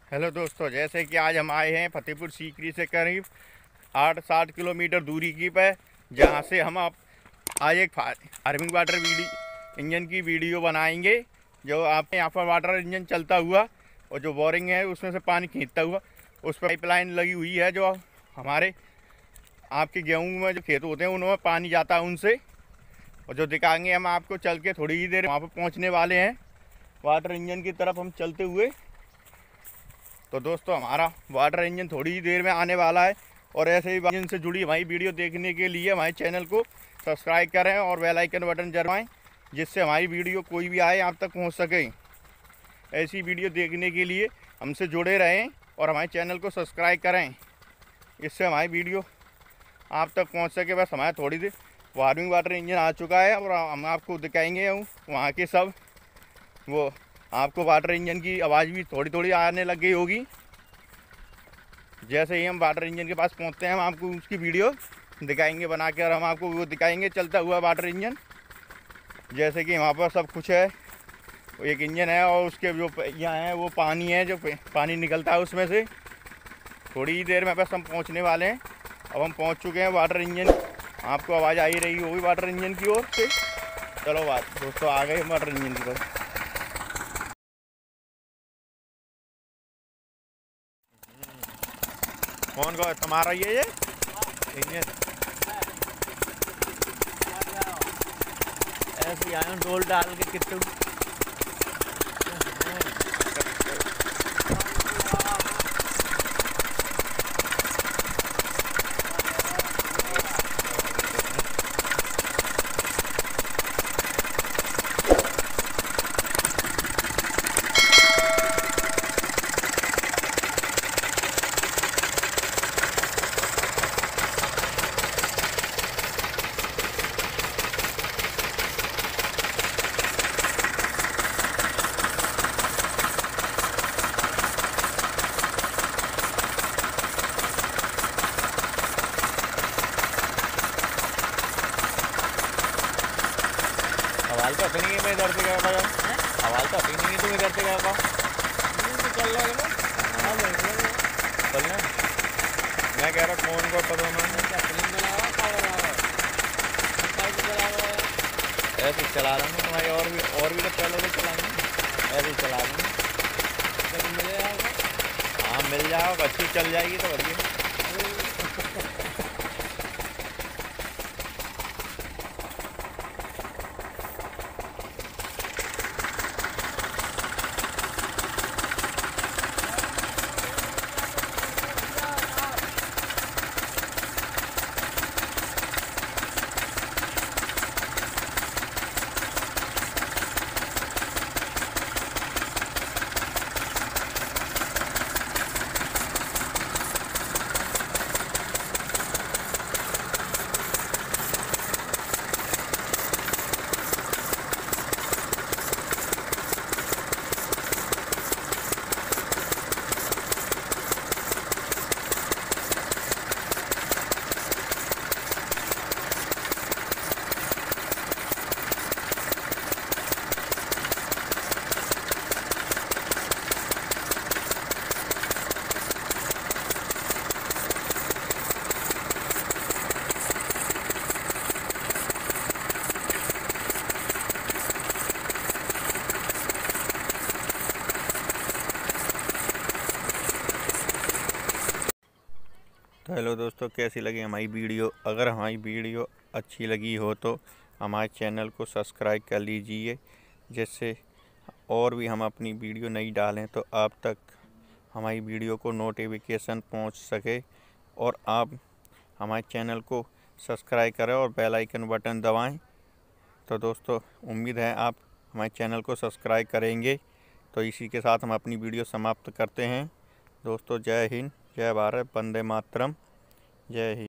Hello दोस्तों, जैसे कि आज हम आए हैं फतेहपुर सीकरी से करीब 8-7 किलोमीटर दूरी की पे, जहां से हम आप आज एक फार्मिंग वाटर इंजन की वीडियो बनाएंगे। जो आपके यहाँ पर वाटर इंजन चलता हुआ और जो बोरिंग है उसमें से पानी खींचता हुआ, उस पर पाइपलाइन लगी हुई है जो हमारे आपके गेहूँ में जो खेत होते हैं उनमें पानी जाता है उनसे। और जो दिखाएंगे हम आपको चल के, थोड़ी ही देर वहाँ पर पहुँचने वाले हैं वाटर इंजन की तरफ हम चलते हुए। तो दोस्तों, हमारा वाटर इंजन थोड़ी ही देर में आने वाला है। और ऐसे ही इंजन से जुड़ी हमारी वीडियो देखने के लिए हमारे चैनल को सब्सक्राइब करें और बेल आइकन बटन दबाएं, जिससे हमारी वीडियो कोई भी आए आप तक पहुंच सके। ऐसी वीडियो देखने के लिए हमसे जुड़े रहें और हमारे चैनल को सब्सक्राइब करें, इससे हमारी वीडियो आप तक पहुँच सके। बस हमारा थोड़ी देर फार्मिंग वाटर इंजन आ चुका है और हम आपको दिखाएँगे वहाँ के सब वो आपको वाटर इंजन की आवाज़ भी थोड़ी थोड़ी आने लग गई होगी। जैसे ही हम वाटर इंजन के पास पहुंचते हैं हम आपको उसकी वीडियो दिखाएंगे बना के, और हम आपको वो दिखाएंगे चलता हुआ वाटर इंजन। जैसे कि वहाँ पर सब कुछ है, एक इंजन है और उसके जो यहाँ है वो पानी है, जो पानी निकलता है उसमें से। थोड़ी ही देर में बस हम पहुँचने वाले हैं। अब हम पहुँच चुके हैं वाटर इंजन, आपको आवाज़ आ ही रही होगी वाटर इंजन की ओर से। चलो दोस्तों, आ गए वाटर इंजन की तरफ। कौन का तुम्हारा ये इंजन? ऐसे आए डोल डाल के कितने हवाल तो अपनी है, मैं इधर से गया था। हवाल तो अपनी नहीं है, तुम इधर से गया था। चल रहा है चलना मैं कह रहा कौन को पता नहीं। ऐसे ही चला रहा हूँ तुम्हारी, और भी तो पहले से चलाएंगे, ऐसे ही चला रहा हूँ। हाँ मिल जाओ, अच्छी चल जाएगी तो बढ़िया। तो हेलो दोस्तों, कैसी लगी हमारी वीडियो? अगर हमारी वीडियो अच्छी लगी हो तो हमारे चैनल को सब्सक्राइब कर लीजिए, जिससे और भी हम अपनी वीडियो नहीं डालें तो आप तक हमारी वीडियो को नोटिफिकेशन पहुंच सके। और आप हमारे चैनल को सब्सक्राइब करें और बेल आइकन बटन दबाएं। तो दोस्तों, उम्मीद है आप हमारे चैनल को सब्सक्राइब करेंगे। तो इसी के साथ हम अपनी वीडियो समाप्त करते हैं। दोस्तों, जय हिंद, जय भारत, वंदे मातरम, जय हिंद।